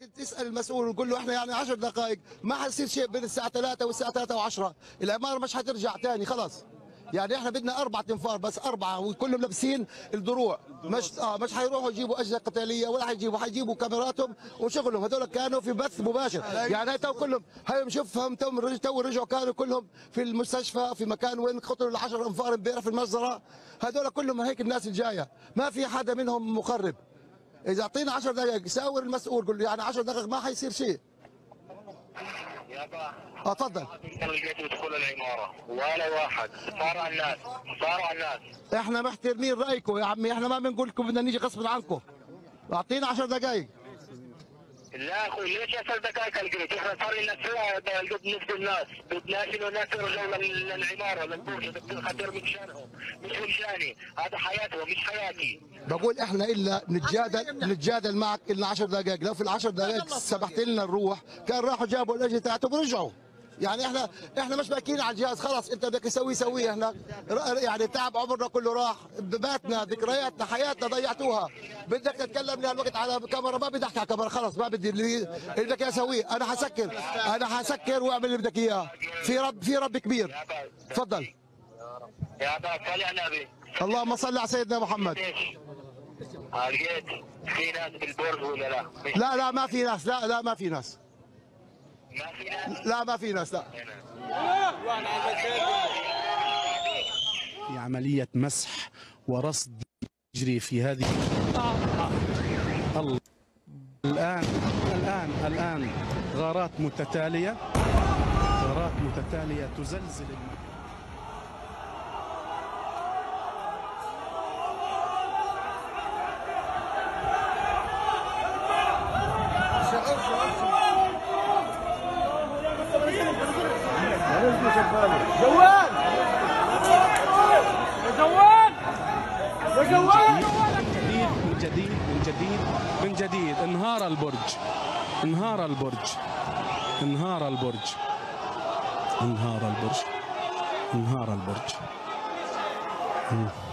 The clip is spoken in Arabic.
تسال المسؤول وتقول له احنا يعني 10 دقائق ما حيصير شيء بين الساعه 3 والساعه 3 و10، العماره مش حترجع ثاني خلاص. يعني احنا بدنا 4 انفار بس 4 وكلهم لابسين الدروع، مش حيروحوا يجيبوا اجهزه قتاليه ولا حيجيبوا كاميراتهم وشغلهم، هذول كانوا في بث مباشر. يعني تو كلهم هاي نشوفهم تو رجعوا كانوا كلهم في المستشفى في مكان وين قتلوا ال10 انفار امبارح في المجزره، هذول كلهم هيك الناس الجايه، ما في حدا منهم مخرب. اذا اعطينا 10 دقائق ساور المسؤول قول له يعني 10 دقائق ما حيصير شيء. يابا تفضل. لقيت يدخل العماره ولا واحد، صاروا الناس. احنا محترمين رايكم يا عمي، احنا ما بنقول لكم بدنا نيجي غصب عنكم. اعطينا 10 دقائق. لا اخوي ليش 10 دقائق القيت؟ احنا صار لنا ساعه نفس الناس، بدنا انه الناس يرجعوا للعماره للبرج، بتصير خطر من شانهم مش من شاني، هذا حياتهم مش حياتي. بقول احنا الا نتجادل معك الا 10 دقائق، لو في ال10 دقائق سمحت لنا نروح كان راحوا جابوا الاجهزه تاعتهم ورجعوا. يعني احنا مش باكين على الجهاز، خلاص انت بدك تسويه احنا يعني تعب عمرنا كله راح، باتنا ذكرياتنا حياتنا ضيعتوها، بدك تتكلم لي هالوقت على كاميرا، ما بدي احكي على كاميرا خلاص، ما بدي اللي بدك اسويه، انا حسكر واعمل اللي بدك اياه، في رب كبير. تفضل يا ابا صل على النبي. اللهم صل على سيدنا محمد. لقيت في ناس بالبرج ولا لا؟ لا ما في ناس، لا ما في ناس. ما في ناس؟ لا ما في ناس لا. في عملية مسح ورصد يجري في هذه الآن غارات متتالية تزلزل المكان. من جديد انهار البرج.